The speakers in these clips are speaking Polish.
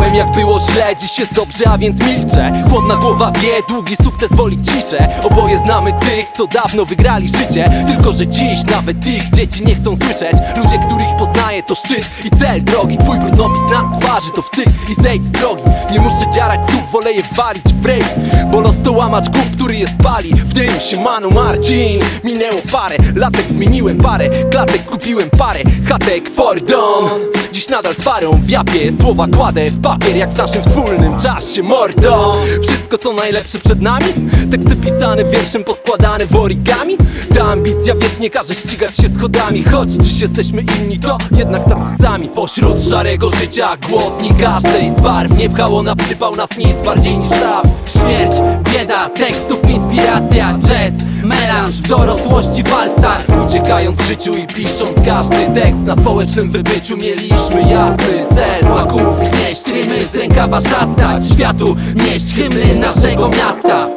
Pisałem jak było źle, dziś jest dobrze, a więc milczę. Chłodna głowa wie, długi sukces woli ciszę. Oboje znamy tych, co dawno wygrali życie. Tylko że dziś nawet ich dzieci nie chcą słyszeć. Ludzie, których poznaję, to szczyt i cel drogi. Twój brudnopis na twarzy to wstyd i zejdź z drogi. Nie muszę dziarać słów, wolę je walić w ryj. Bo los to łamacz głów, który je spali. W dym siemano Marcin. Minęło parę latek, zmieniłem parę klatek, kupiłem parę chatek for dom. Dziś nadal z parą w japie słowa kładę w papier, jak w naszym wspólnym czasie, mordo. Wszystko co najlepsze przed nami, teksty pisane wierszem poskładane w origami. Ta ambicja wiecznie każe ścigać się schodami. Choć dziś jesteśmy inni, to jednak tacy sami. Pośród szarego życia głodni każdej z barw. Nie pchało na przypał nas nic bardziej niż rap. Śmierć, bieda, tekstów, inspiracja, jazz, melanż w dorosłości, falstart. Uciekając w życiu i pisząc każdy tekst, na społecznym wybyciu mieliśmy jasny cel. Łaków gnieść, rymy z rękawa szastać, światu nieść hymny naszego miasta.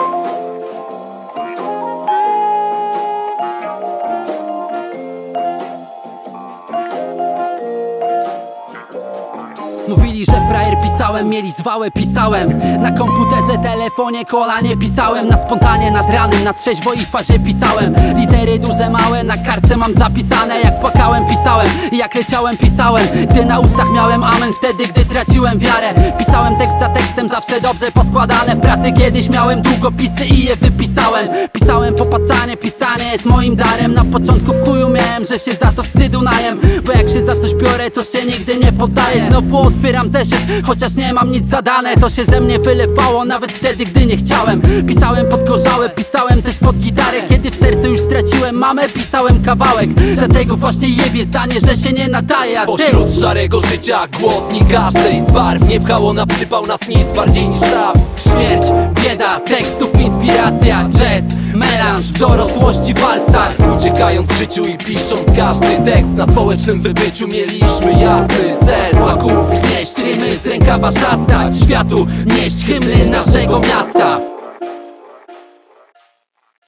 Mówili, że frajer pisałem, mieli zwałę, pisałem. Na komputerze, telefonie, kolanie pisałem. Na spontanie, nad ranem, na trzeźwo i fazie pisałem. Litery duże, małe, na kartce mam zapisane. Jak płakałem, pisałem, jak leciałem, pisałem. Gdy na ustach miałem amen, wtedy gdy traciłem wiarę. Pisałem tekst za tekstem, zawsze dobrze poskładane. W pracy kiedyś miałem długopisy i je wypisałem. Pisałem popacanie, pisanie jest moim darem. Na początku w chuju miałem, że się za to wstydu najem. Bo jak się za coś biorę, to się nigdy nie poddaję. Znowu otwieram zeszyt, chociaż nie mam nic zadane. To się ze mnie wylewało, nawet wtedy, gdy nie chciałem. Pisałem pod gorzałe, pisałem też pod gitarę. Kiedy w sercu już straciłem mamę, pisałem kawałek. Dlatego właśnie jebie zdanie, że się nie nadaje. A ty? Pośród szarego życia głodni każdej z barw. Nie pchało na przypał nas nic bardziej niż rap. Śmierć, bieda, tekstów, inspiracja, jazz, melanż w dorosłości, falstart. Uciekając w życiu i pisząc każdy tekst, na społecznym wybyciu mieliśmy jasny cel. Łaków gnieść, rymy z rękawa szastać, światu nieść hymny naszego miasta.